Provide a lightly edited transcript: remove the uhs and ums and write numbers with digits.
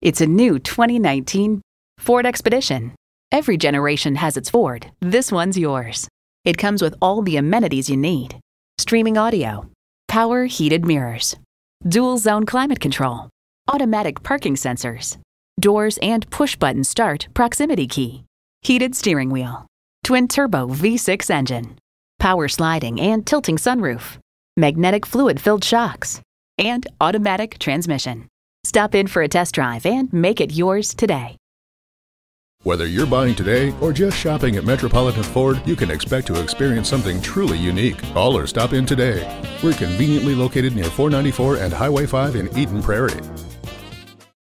It's a new 2019 Ford Expedition. Every generation has its Ford. This one's yours. It comes with all the amenities you need. Streaming audio, power heated mirrors, dual zone climate control, automatic parking sensors, doors and push-button start proximity key, heated steering wheel, twin-turbo V6 engine, power sliding and tilting sunroof, magnetic fluid-filled shocks, and automatic transmission. Stop in for a test drive and make it yours today. Whether you're buying today or just shopping at Metropolitan Ford, you can expect to experience something truly unique. Call or stop in today. We're conveniently located near 494 and Highway 5 in Eden Prairie.